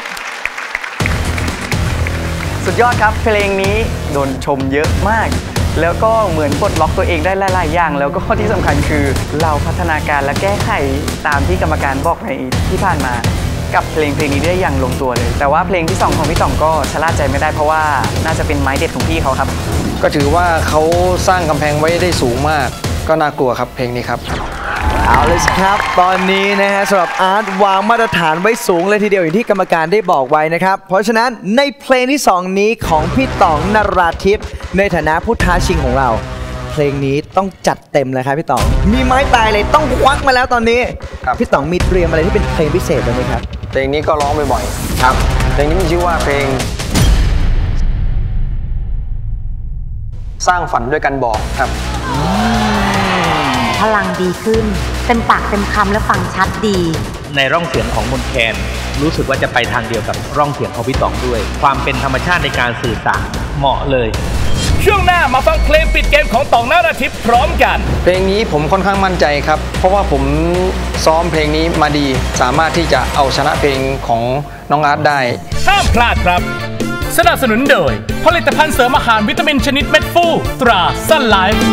สุดยอดครับเพลงนี้โดนชมเยอะมากแล้วก็เหมือนปลดล็อกตัวเองได้หลายๆอย่างแล้วก็ข้อที่สำคัญคือเราพัฒนาการและแก้ไขตามที่กรรมการบอกในที่ผ่านมากับเพลงเพลงนี้ได้อย่างลงตัวเลยแต่ว่าเพลงที่สองของพี่ต่องก็ชะล่าใจไม่ได้เพราะว่าน่าจะเป็นไม้เด็ดของพี่เขาครับก็ถือว่าเขาสร้างกำแพงไว้ได้สูงมากก็น่ากลัวครับเพลงนี้ครับเอาเลยครับตอนนี้นะฮะสำหรับอาร์ตวางมาตรฐานไว้สูงเลยทีเดียวอย่างที่กรรมการได้บอกไว้นะครับเพราะฉะนั้นในเพลงที่สองนี้ของพี่ต๋องนราธิปในฐานะผู้ท้าชิงของเราเพลงนี้ต้องจัดเต็มเลยครับพี่ต๋องมีไม้ตายเลยต้องควักมาแล้วตอนนี้พี่ต๋องมีเตรียมอะไรที่เป็นเพลงพิเศษไหมครับเพลงนี้ก็ร้องบ่อยๆครับเพลงนี้มีชื่อว่าเพลงสร้างฝันด้วยกันบอกครับพลังดีขึ้นเต็มปากเต็มคำและฟังชัดดีในร่องเสียงของมนแคนรู้สึกว่าจะไปทางเดียวกับร่องเสียงของพี่ต๋องด้วยความเป็นธรรมชาติในการสื่อสารเหมาะเลยช่วงหน้ามาฟังเพลงปิดเกมของต๋องนราธิปพร้อมกันเพลงนี้ผมค่อนข้างมั่นใจครับเพราะว่าผมซ้อมเพลงนี้มาดีสามารถที่จะเอาชนะเพลงของน้องอาร์ตได้ห้ามพลาดครับสนับสนุนโดยผลิตภัณฑ์เสริมอาหารวิตามินชนิดเม็ดฟูตราซันไลฟ์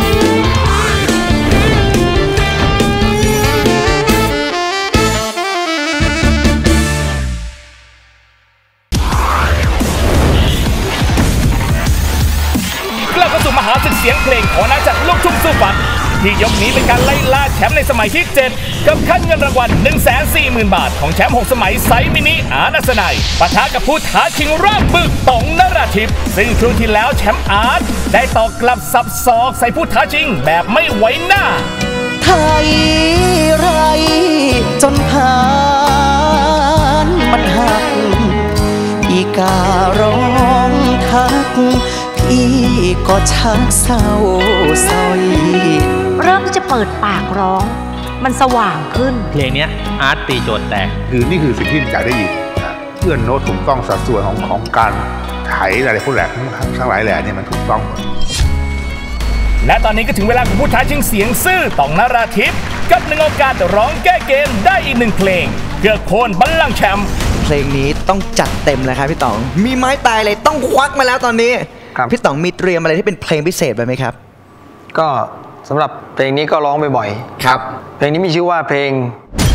มหาศึกเสียงเพลงของนักจัดลูกทุ่งสู้ฟัดที่ยกนี้เป็นการไล่ล่าแชมป์ในสมัยที่เจ็ดกับขั้นเงินรางวัล หนึ่งแสนสี่หมื่น บาทของแชมป์หกสมัยไซส์มินิอาร์ต อัศนัยปะทะกับผู้ท้าชิงรอบบึกต๋องนราธิปซึ่งครั้งที่แล้วแชมป์อาร์ตได้ตอกกลับสับศอกใส่ผู้ท้าชิงแบบไม่ไว้หน้าไทยไรจนผ่านมันหักอีการ้องทักก็ชักเศร้าซอยเริ่มที่จะเปิดปากร้องมันสว่างขึ้นเพลงนี้อาร์ตตีโจทย์แตกคือนี่คือสิ่งที่อยากได้ยินเอื้อนโน้ตถูกต้องสัดส่วนของของการไถอะไรพวกแหลกทั้งหลายแหล่เนี่ยมันถูกต้องหมดและตอนนี้ก็ถึงเวลาของผู้ท้าชิงเสียงซื่อต่องนราธิปกับหนึ่งโอกาสร้องแก้เกมได้อีกหนึ่งเพลงเพื่อโค่นบัลลังก์แชมป์เพลงนี้ต้องจัดเต็มเลยครับพี่ต๋องมีไม้ตายเลยต้องควักมาแล้วตอนนี้พี่ต๋องมีเตรียมอะไรที่เป็นเพลงพิเศษไว้ไหมครับก็สำหรับเพลงนี้ก็ร้องบ่อยๆครับเพลงนี้มีชื่อว่าเพลง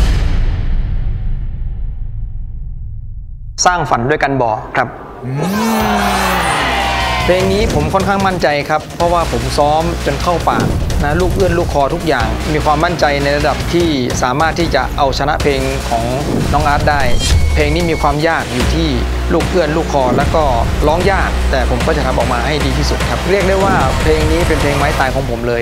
สร้างฝันด้วยกันบ่ครับเพลงนี้ผมค่อนข้างมั่นใจครับเพราะว่าผมซ้อมจนเข้าปากนะลูกเอื้อนลูกคอทุกอย่างมีความมั่นใจในระดับที่สามารถที่จะเอาชนะเพลงของน้องอาร์ตได้เพลงนี้มีความยากอยู่ที่ลูกเอื้อนลูกคอแล้วก็ร้องยากแต่ผมก็จะทำออกมาให้ดีที่สุดครับเรียกได้ว่าเพลงนี้เป็นเพลงไม้ตายของผมเลย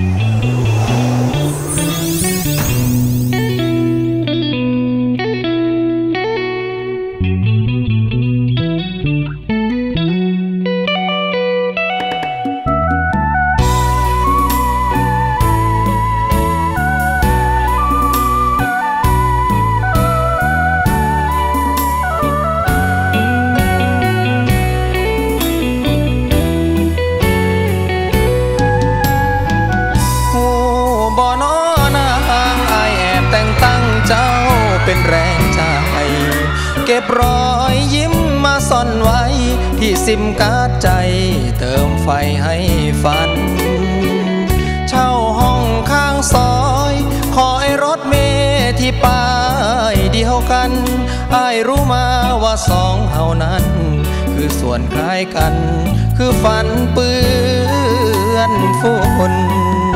เก็บรอยยิ้มมาซ่อนไว้ที่ซิมการ์ดใจเติมไฟให้ฝันเช่าห้องข้างซอยคอยรถเมล์ที่ป้ายเดียวกันอ้ายรู้มาว่าสองเฮานั้นคือส่วนคล้ายกันคือฝันเปื้อนฝุ่น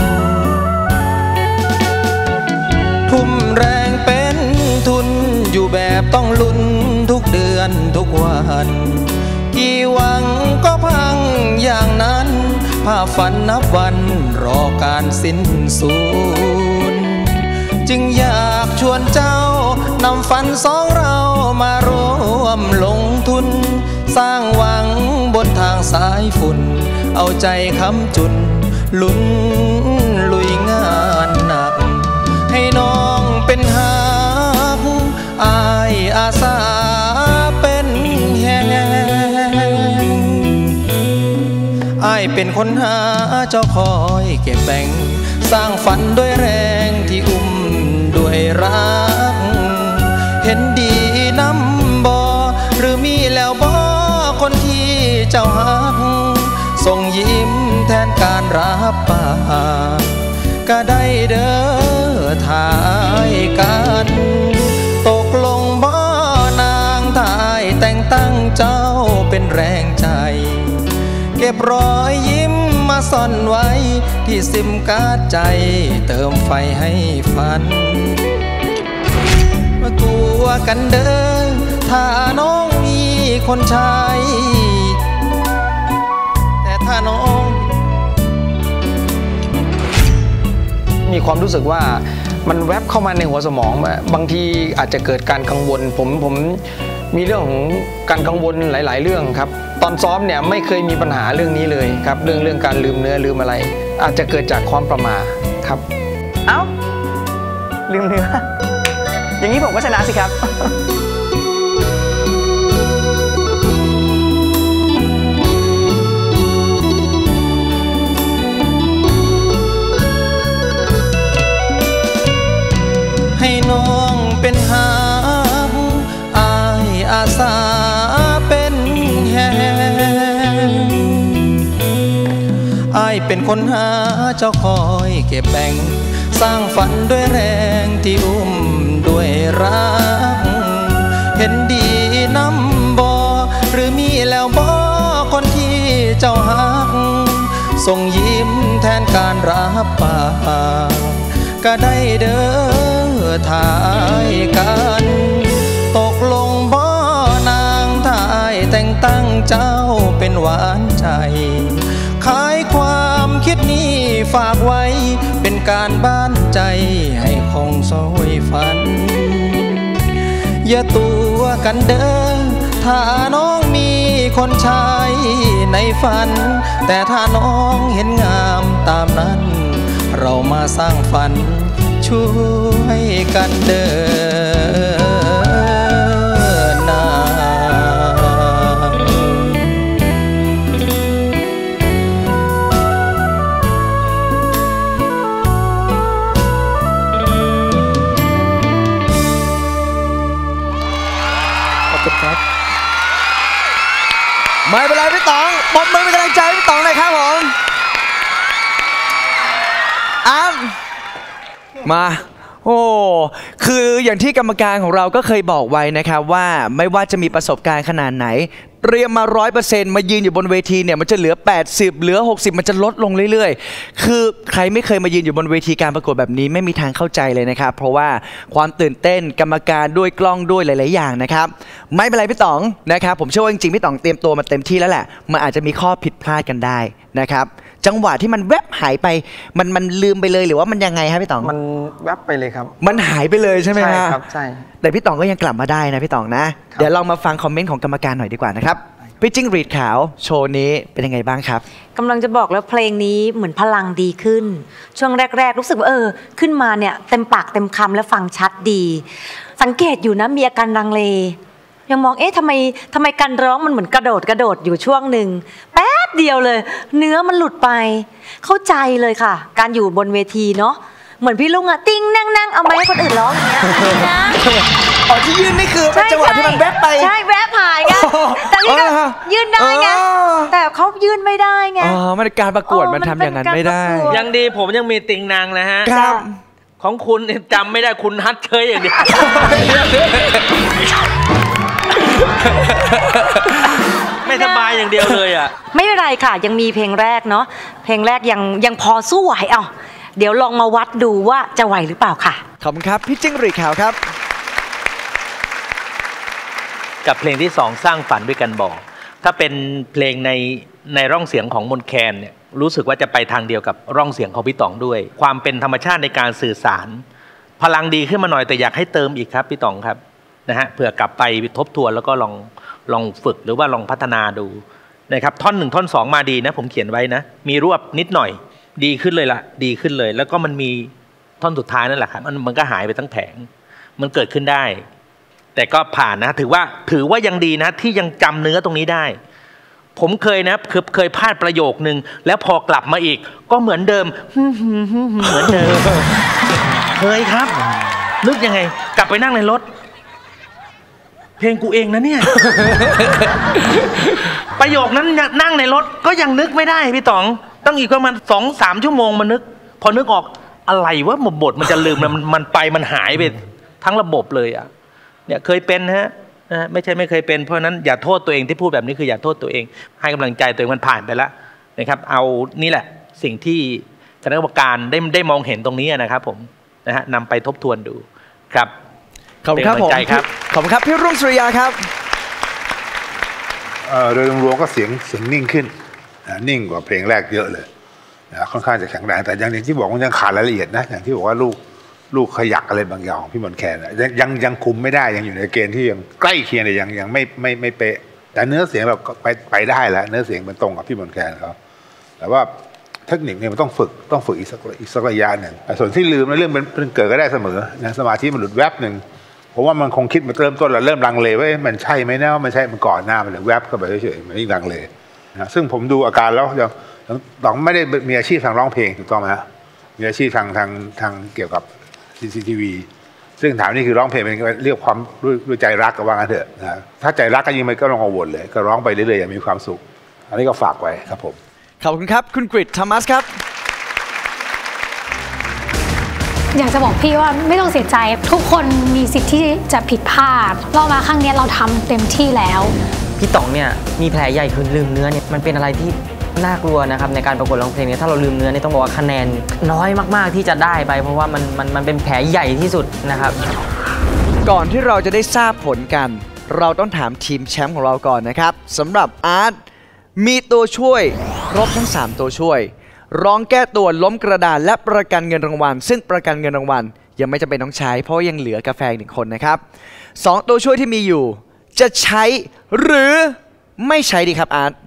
ทุ่มแรงเป็นทุนอยู่แบบต้องลุ้นทุกเดือนทุกวันกี่หวังก็พังอย่างนั้นภาพฝันนับวันรอการสิ้นสูญจึงอยากชวนเจ้านำฝันสองเรามารวมลงทุนสร้างหวังบนทางสายฝุ่นเอาใจค้ำจุนลุ้นลุยงานหนักให้น้องเป็นหากอายอาสาเป็นแหงอายเป็นคนหาเจ้าคอยเก็บแบ่งสร้างฝันด้วยแรงที่อุ้มด้วยรักเห็นดีน้ำบ่หรือมีแล้วบ่คนที่เจ้าหักส่งยิ้มแทนการรับปากก็ได้เด้อถ่ายกันตกลงบ่นางถ่ายแต่งตั้งเจ้าเป็นแรงใจเก็บรอยยิ้มมาซ่อนไว้ที่ซิมการ์ดใจเติมไฟให้ฝันมาตัวกันเด้อถ้าน้องมีคนใช้แต่ถ้าน้องมีความรู้สึกว่ามันแวบเข้ามาในหัวสมองบางทีอาจจะเกิดการกังวลผมผมมีเรื่องของการกังวลหลายๆเรื่องครับตอนซ้อมเนี่ยไม่เคยมีปัญหาเรื่องนี้เลยครับเรื่องเรื่องการลืมเนื้อลืมอะไรอาจจะเกิดจากความประมาทครับเอ้าลืมเนื้ออย่างนี้ผมก็ชนะสิครับให้น้องเป็นหางอายอาสาเป็นแหงอายเป็นคนหาเจ้าคอยเก็บแบ่งสร้างฝันด้วยแรงที่อุ้มด้วยรักเห็นดีน้ำบ่หรือมีแล้วบ่คนที่เจ้าหักส่งยิ้มแทนการรับปากก็ได้เด้อถ่ายกันตกลงบ่นางถ่ายแต่งตั้งเจ้าเป็นหวานใจขายความคิดนี้ฝากไว้เป็นการบ้านใจให้คงซอยฝันอย่าตัวกันเด้อถ้ถ้าน้องมีคนชายในฝันแต่ถ้าน้องเห็นงามตามนั้นเรามาสร้างฝันช่วยกันเดินหน้าขอบคุณครับไม่เป็นไรพี่ต๋องปรบมือเป็นกำลังใจพี่ต๋องเลยครับผมอ้ามมาโอ้คืออย่างที่กรรมการของเราก็เคยบอกไว้นะครับว่าไม่ว่าจะมีประสบการณ์ขนาดไหนเตรียมมา ร้อยเปอร์เซ็นต์ มายืนอยู่บนเวทีเนี่ยมันจะเหลือแปดสิบเหลือหกสิบมันจะลดลงเรื่อยๆคือใครไม่เคยมายืนอยู่บนเวทีการประกวดแบบนี้ไม่มีทางเข้าใจเลยนะครับเพราะว่าความตื่นเต้นกรรมการด้วยกล้องด้วยหลายๆอย่างนะครับไม่เป็นไรพี่ต๋องนะครับผมเชื่อว่าจริงๆพี่ต๋องเตรียมตัวมาเต็มที่แล้วแหละมันอาจจะมีข้อผิดพลาดกันได้นะครับจังหวะที่มันแวบหายไปมันมันลืมไปเลยหรือว่ามันยังไงครับพี่ต๋องมันแวบไปเลยครับมันหายไปเลยใช่ไหมฮะใช่ครับใช่แต่พี่ต๋องก็ยังกลับมาได้นะพี่ต๋องนะเดี๋ยวลองมาฟังคอมเมนต์ของกรรมการหน่อยดีกว่านะครับพี่จิ้งหรีดขาวโชว์นี้เป็นยังไงบ้างครับกำลังจะบอกแล้วเพลงนี้เหมือนพลังดีขึ้นช่วงแรกๆรู้สึกว่าเออขึ้นมาเนี่ยเต็มปากเต็มคำและฟังชัดดีสังเกตอยู่นะมีอาการลังเลยังมองเอ๊ะทำไมทำไมการร้องมันเหมือนกระโดดกระโดดอยู่ช่วงหนึ่งแป๊บเดียวเลยเนื้อมันหลุดไปเข้าใจเลยค่ะการอยู่บนเวทีเนาะเหมือนพี่ลุงอะติ้งนั่งนั่งเอาไม้ให้คนอื่นร้องอย่างเงี้ยนะอ๋อที่ยื่นนี่คือเป็นจังหวะที่มันแวบไปใช่แวบหายไงแต่นี่ก็ยื่นได้ไงแต่เขายื่นไม่ได้ไงอ๋อมันการประกวดมันทำอย่างนั้นไม่ได้ยังดีผมยังมีติงนางนะฮะครับของคุณจำไม่ได้คุณฮัทเชยอย่างเดียวไม่สบายอย่างเดียวเลยอ่ะไม่เป็นไรค่ะยังมีเพลงแรกเนาะเพลงแรกยังยังพอสู้ไหวเอาเดี๋ยวลองมาวัดดูว่าจะไหวหรือเปล่าค่ะขอบคุณครับพี่จิ้งหรีดขาวครับกับเพลงที่สองสร้างฝันด้วยกันบอกถ้าเป็นเพลงในในร่องเสียงของมนแคนเนี่ยรู้สึกว่าจะไปทางเดียวกับร่องเสียงของพี่ต๋องด้วยความเป็นธรรมชาติในการสื่อสารพลังดีขึ้นมาหน่อยแต่อยากให้เติมอีกครับพี่ต๋องครับนะฮะเผื่อกลับไปทบทวนแล้วก็ลองลองฝึกหรือว่าลองพัฒนาดูนะครับท่อนหนึ่งท่อนสองมาดีนะผมเขียนไว้นะมีรวบนิดหน่อยดีขึ้นเลยล่ะดีขึ้นเลยแล้วก็มันมีท่อนสุดท้ายนั่นแหละครับมันมันก็หายไปทั้งแผงมันเกิดขึ้นได้แต่ก็ผ่านนะถือว่าถือว่ายังดีนะที่ยังจำเนื้อตรงนี้ได้ผมเคยนะคือเคยพลาดประโยคนึงแล้วพอกลับมาอีกก็เหมือนเดิมเหมือนเดิมเคยครับนึกยังไงกลับไปนั่งในรถเพลงกูเองนะเนี่ยประโยคนั้นนั่งในรถก็ยังนึกไม่ได้พี่ต๋องต้องอีกประมาณสองสามชั่วโมงมานึกพอนึกออกอะไรวะบทมันจะลืมมันมันไปมันหายไปทั้งระบบเลยอ่ะเนี่ยเคยเป็นฮะนะไม่ใช่ไม่เคยเป็นเพราะนั้นอย่าโทษตัวเองที่พูดแบบนี้คืออย่าโทษตัวเองให้กำลังใจตัวเองมันผ่านไปแล้วนะครับเอานี่แหละสิ่งที่คณะกรรมการได้ได้มองเห็นตรงนี้นะครับผมนะฮะนำไปทบทวนดูครับขอบคุณครับผมขอบคุณครับพี่รุ่งสุริยาครับโดยรวมๆก็เสียงเสียงนิ่งขึ้นนิ่งกว่าเพลงแรกเยอะเลยนะค่อนข้างจะแข็งแรงแต่อย่างที่บอกมันยังขาดรายละเอียดนะอย่างที่บอกว่าลูกลูกขยักอะไรบางอย่างของพี่มนแคนยังยังยังคุมไม่ได้ยังอยู่ในเกณฑ์ที่ยังใกล้เคียงแต่ยังยังไม่ไม่ไม่เป๊ะแต่เนื้อเสียงเราไปไปได้แล้วเนื้อเสียงมันตรงกับพี่มนแคนเขาแต่ว่าเทคนิคเนี่ยมันต้องฝึกต้องฝึกอีกสักอีกสักระยะหนึ่งส่วนที่ลืมในเรื่องเป็นเกิดก็ได้เสมอนะสมาธิมันหลุดแวบหนึ่งเพราะว่ามันคงคิดมาเริ่มต้นเราเริ่มลังเลว่ามันใช่ไหมนะว่ามันใช่มันก่อนหน้ามันเลยแวบเข้าไปเฉยๆมันยิ่งลังเลนะซึ่งผมดูอาการแล้วยังต้องไม่ได้มีอาชีพทางร้องเพลงถูกต้องไหมฮะมีอาชีพทางทางทางเกี่ยวกับ ซี ซี ที วี ซึ่งถามนี่คือร้องเพลงเป็นเรียกความด้วยใจรักก็ว่างั้นเถอะนะถ้าใจรักก็ยิ่งไม่ก็ลองเอาวนเลยก็ร้องไปเรื่อยๆอย่างมีความสุขอันนี้ก็ฝากไว้ครับผมขอบคุณครับคุณกฤษธรรมัสครับอยากจะบอกพี่ว่าไม่ต้องเสียใจทุกคนมีสิทธิ์ที่จะผิดพลาดเรามาครั้งนี้เราทำเต็มที่แล้วพี่ต๋องเนี่ยมีแผลใหญ่คือลืมเนื้อเนี่ยมันเป็นอะไรที่น่ากลัวนะครับในการประกวดร้องเพลงเนี่ยถ้าเราลืมเนื้อนี่ต้องบอกว่าคะแนนน้อยมากๆที่จะได้ไปเพราะว่ามันมันมันเป็นแผลใหญ่ที่สุดนะครับก่อนที่เราจะได้ทราบผลกันเราต้องถามทีมแชมป์ของเราก่อนนะครับสำหรับอาร์ตมีตัวช่วยครบทั้งสามตัวช่วยร้องแก้ตัวล้มกระดานและประกันเงินรางวัลซึ่งประกันเงินรางวัลยังไม่จำเป็นต้องใช้เพราะยังเหลือกาแฟอีกหนึ่งคนนะครับสองตัวช่วยที่มีอยู่จะใช้หรือไม่ใช้ดีครับอาร์ต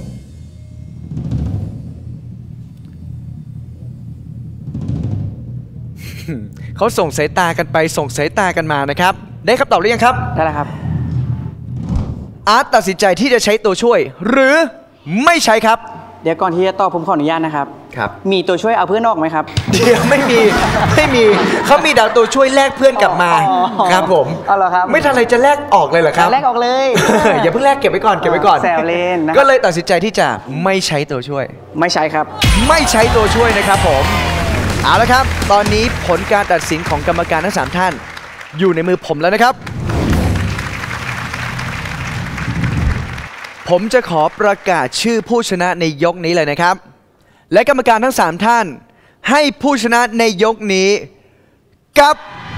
เขาส่งสายตากันไปส่งสายตากันมานะครับได้คำตอบหรือยังครับได้แล้วครับอาร์ตตัดสินใจที่จะใช้ตัวช่วยหรือไม่ใช้ครับเดี๋ยวก่อนที่จะตอบผมขออนุญาตนะครับครับมีตัวช่วยเอาเพื่อนออกไหมครับเดี๋ยวไม่มีไม่มีเขามีดาวตัวช่วยแลกเพื่อนกลับมาครับผมเอาเหรอครับไม่ทันอะไรจะแลกออกเลยเหรอครับแลกออกเลยอย่าเพิ่งแลกเก็บไว้ก่อนเก็บไว้ก่อนแซวเล่นก็เลยตัดสินใจที่จะไม่ใช้ตัวช่วยไม่ใช้ครับไม่ใช้ตัวช่วยนะครับผมเอาละครับตอนนี้ผลการตัดสินของกรรมการทั้งสามท่านอยู่ในมือผมแล้วนะครับผมจะขอประกาศชื่อผู้ชนะในยกนี้เลยนะครับและกรรมการทั้งสามท่านให้ผู้ชนะในยกนี้กับ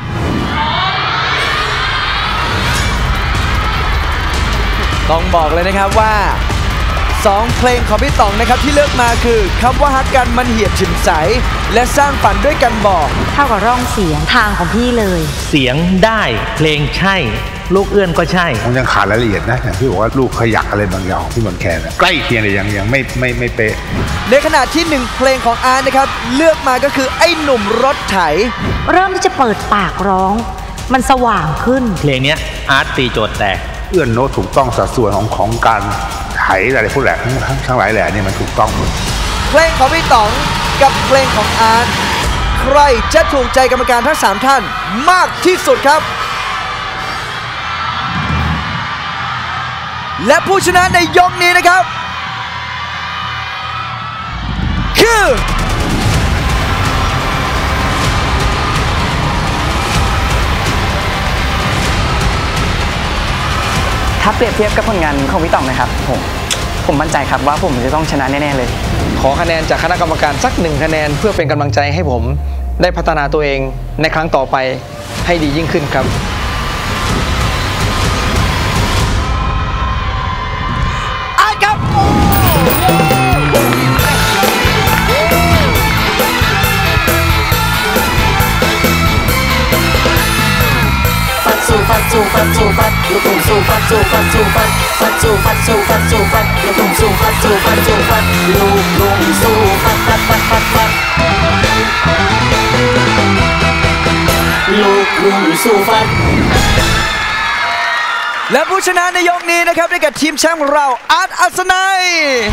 ต้องบอกเลยนะครับว่าสองเพลงของพี่ต๋องนะครับที่เลือกมาคือคำว่าฮักกันมันเหี่ยบฉิมใสและสร้างฝันด้วยกันบอกเท่ากับร่องเสียงทางของพี่เลยเสียงได้เพลงใช่ลูกเอื้อนก็ใช่ผมยังขาดรายละเอียดนะอย่างที่บอกว่าลูกขยักอะไรบางอย่างที่มันแค่ใกล้เคียงแต่ยังยังไม่ไม่ไม่เป๊ะในขณะที่หนึ่งเพลงของอาร์ตนะครับเลือกมาก็คือไอ้หนุ่มรถไถเริ่มที่จะเปิดปากร้องมันสว่างขึ้นเพลงนี้อาร์ตตีโจทย์แตกเอื้อนโน้ตถูกต้องสัดส่วนของของการไถอะไรพวกแหละทั้งทั้งหลายแหล่นี่มันถูกต้องหมดเพลงของพี่ต๋องกับเพลงของอาร์ตใครจะถูกใจกรรมการทั้งสามท่านมากที่สุดครับและผู้ชนะในยกนี้นะครับคือถ้าเปรียบเทียบกับผลงานของพี่ต๋องนะครับผมผมมั่นใจครับว่าผมจะต้องชนะแน่ๆเลยขอคะแนนจากคณะกรรมการสักหนึ่งคะแนนเพื่อเป็นกำลังใจให้ผมได้พัฒนาตัวเองในครั้งต่อไปให้ดียิ่งขึ้นครับฟัดสู้ฟัดสู้ฟัดลูกทุ่งสู้ฟัดสู้ฟัดสู้ฟัดฟัดสู้ฟัดสู้ฟัดสู้ฟัดลูกทุ่งสู้ฟัดสู้ฟัดสู้ฟัดลูกทุ่งสู้ฟัดฟัดฟัดฟัดฟัดลูกทุ่งสู้ฟัดและผู้ชนะในยกนี้นะครับได้แก่ทีมแชมป์ของเราอาร์ตอัศนัย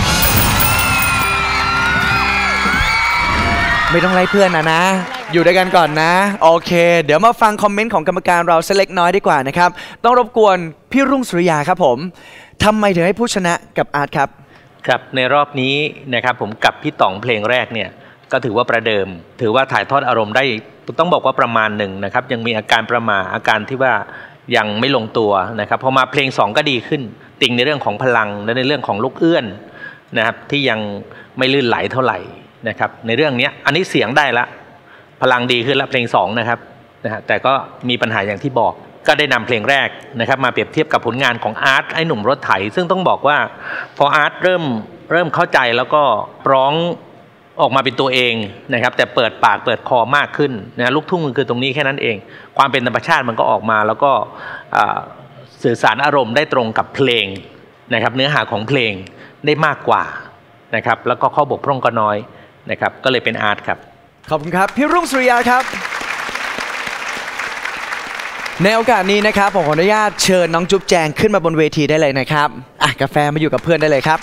ไม่ต้องไล่เพื่อนนะนะอยู่ด้วยกันก่อนนะโอเคเดี๋ยวมาฟังคอมเมนต์ของกรรมการเราสักเล็กน้อยดีกว่านะครับต้องรบกวนพี่รุ่งสุริยาครับผมทำไมถึงให้ผู้ชนะกับอาร์ตครับครับในรอบนี้นะครับผมกับพี่ต๋องเพลงแรกเนี่ยก็ถือว่าประเดิมถือว่าถ่ายทอดอารมณ์ได้ต้องบอกว่าประมาณหนึ่งนะครับยังมีอาการประหม่าอาการที่ว่ายังไม่ลงตัวนะครับพอมาเพลงสองก็ดีขึ้นติ่งในเรื่องของพลังและในเรื่องของลูกเอื้อนนะครับที่ยังไม่ลื่นไหลเท่าไหร่นะครับในเรื่องนี้อันนี้เสียงได้ละพลังดีขึ้นละเพลงสองนะครับนะฮะแต่ก็มีปัญหาอย่างที่บอกก็ได้นำเพลงแรกนะครับมาเปรียบเทียบกับผลงานของอาร์ตไอ้หนุ่มรถไถซึ่งต้องบอกว่าพออาร์ตเริ่มเริ่มเข้าใจแล้วก็ร้องออกมาเป็นตัวเองนะครับแต่เปิดปากเปิดคอมากขึ้นนะลูกทุ่งมันคือตรงนี้แค่นั้นเองความเป็นธรรมชาติมันก็ออกมาแล้วก็สื่อสารอารมณ์ได้ตรงกับเพลงนะครับเนื้อหาของเพลงได้มากกว่านะครับแล้วก็ข้อบกพร่องก็น้อยนะครับก็เลยเป็นอาร์ตครับขอบคุณครับพี่รุ่งสุริยาครับในโอกาสนี้นะครับผมขออนุญาตเชิญน้องจุ๊บแจงขึ้นมาบนเวทีได้เลยนะครับอ่ะกาแฟมาอยู่กับเพื่อนได้เลยครับ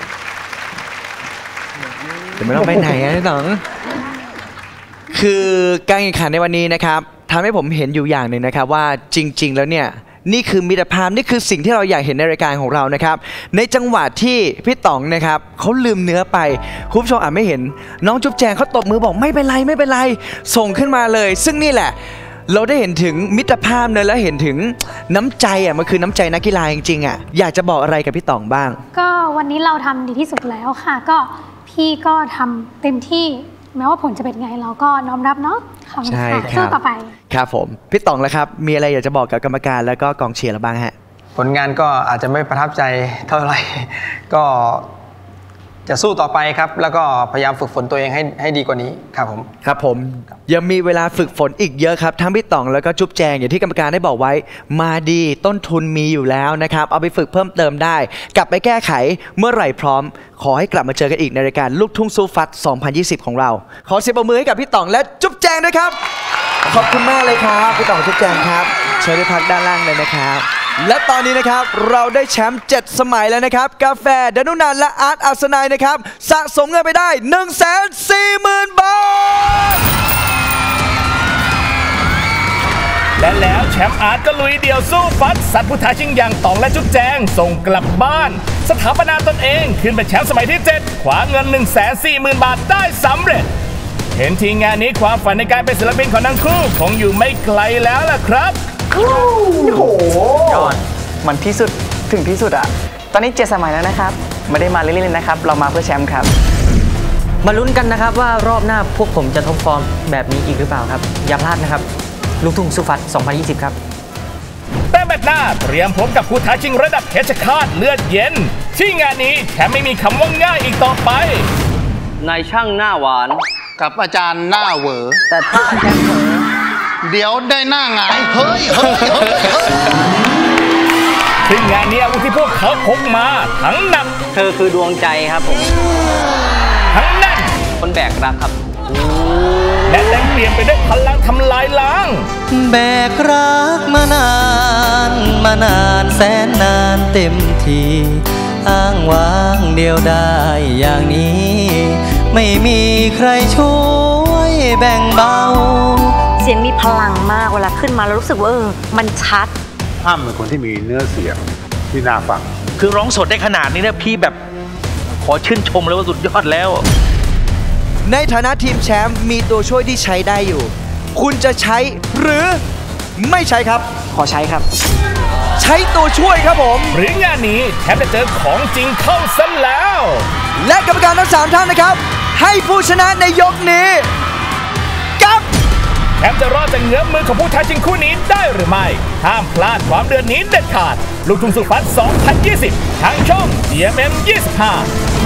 เดี๋ยวไม่ต้องไปไหนนะน้องคือการแข่งขันในวันนี้นะครับทำให้ผมเห็นอยู่อย่างหนึ่งนะครับว่าจริงๆแล้วเนี่ยนี่คือมิตรภาพนี่คือสิ่งที่เราอยากเห็นในรายการของเรานะครับในจังหวะที่พี่ต๋องนะครับเขาลืมเนื้อไปคุณผู้ชมอาจไม่เห็นน้องจุ๊บแจงเขาตบมือบอกไม่เป็นไรไม่เป็นไรส่งขึ้นมาเลยซึ่งนี่แหละเราได้เห็นถึงมิตรภาพเนยแล้วเห็นถึงน้ำใจอ่ะมันคือน้ำใจนักกีฬาจริงๆอ่ะอยากจะบอกอะไรกับพี่ต๋องบ้างก็วันนี้เราทำดีที่สุดแล้วค่ะก็พี่ก็ทำเต็มที่แม้ว่าผลจะเป็นไงเราก็น้อมรับเนาะใช่ครับสู้ต่อไปครับผมพี่ต๋องแล้วครับมีอะไรอยากจะบอกกับกรรมการแล้วก็กองเชียร์เราบ้างฮะผลงานก็อาจจะไม่ประทับใจเท่าไหร่ก็จะสู้ต่อไปครับแล้วก็พยายามฝึกฝนตัวเองให้ให้ดีกว่านี้ครับผมครับผมยังมีเวลาฝึกฝนอีกเยอะครับทั้งพี่ต่องแล้วก็จุ๊บแจงอย่างที่กรรมการได้บอกไว้มาดีต้นทุนมีอยู่แล้วนะครับเอาไปฝึกเพิ่มเติมได้กลับไปแก้ไขเมื่อไหร่พร้อมขอให้กลับมาเจอกันอีกในรายการลูกทุ่งสู้ฟัดสองพันยี่สิบของเราขอเสียงปรบมือให้กับพี่ต่องและจุ๊บแจงด้วยครับขอบคุณมากเลยครับพี่ต่องจุ๊บแจงครับเชิญไปพักด้านล่างเลยนะครับและตอนนี้นะครับเราได้แชมป์เจ็ดสมัยแล้วนะครับกาแฟดนุนันและอาร์ตอัศนัยนะครับสะสมเงินไปได้ หนึ่งแสนสี่หมื่น บาทและแล้วแชมป์อาร์ตก็ลุยเดี่ยวสู้ฟัดสัตว์ผู้ท้าชิงอย่างตองและจุ๊บแจงส่งกลับบ้านสถาปนาตนเองขึ้นเป็นแชมป์สมัยที่เจ็ดคว้าเงิน หนึ่งแสนสี่หมื่น บาทได้สำเร็จเห็นทีงานนี้ความฝันในการเป็นศิลปินของทั้งคู่คงอยู่ไม่ไกลแล้วล่ะครับโอ้โหมันที่สุดถึงที่สุดอะตอนนี้เจ็ดสมัยแล้วนะครับไม่ได้มาเล่นๆนะครับเรามาเพื่อแชมป์ครับมาลุ้นกันนะครับว่ารอบหน้าพวกผมจะท็อปฟอร์มแบบนี้อีกหรือเปล่าครับอย่าพลาดนะครับลูกทุ่งสู้ฟัดสองพันยี่สิบครับแต่แมตช์หน้าเตรียมพบกับผู้ท้าชิงระดับเพชรฆาตเลือดเย็นที่งานนี้แถมไม่มีคำว่าง่ายอีกต่อไปนายช่างหน้าหวานกับอาจารย์หน้าเหวอแต่ถ้าอาจารย์เหวอเดี๋ยวได้หน้าหงายเฮ้ยเฮ้ยเฮ้ยเฮ้ยซึ่งงานนี้อาวุธที่พวกเขาพกมาทั้งหนักเธอคือดวงใจครับผมทั้งแน่นคนแบกรักครับและแดงเปลี่ยนไปด้วยพลังทำลายล้างแบกรักมานานมานานแสนนานเต็มทีอ้างว้างเดียวได้อย่างนี้ไม่มีใครช่วยแบ่งเบาเสียงมีพลังมากเวลาขึ้นมาแล้วรู้สึกว่าเออมันชัดห้ามเป็นคนที่มีเนื้อเสียงที่น่าฟังคือร้องสดได้ขนาดนี้เนี่ยพี่แบบขอชื่นชมเลยว่าสุดยอดแล้วในฐานะทีมแชมป์มีตัวช่วยที่ใช้ได้อยู่คุณจะใช้หรือไม่ใช้ครับขอใช้ครับใช้ตัวช่วยครับผมหรืองานนี้แทบจะเจอของจริงเข้าซะแล้วและกรรมการทั้งสามท่านนะครับให้ผู้ชนะในยกนี้กับแชมป์จะรอดจากเงื้อมือของผู้ท้าชิงคู่นี้ได้หรือไม่ห้ามพลาดความเดือดนี้เด็ดขาดลูกทุ่งสู้ฟัดสองพันยี่สิบทางช่อง จี เอ็ม เอ็ม ยี่สิบห้า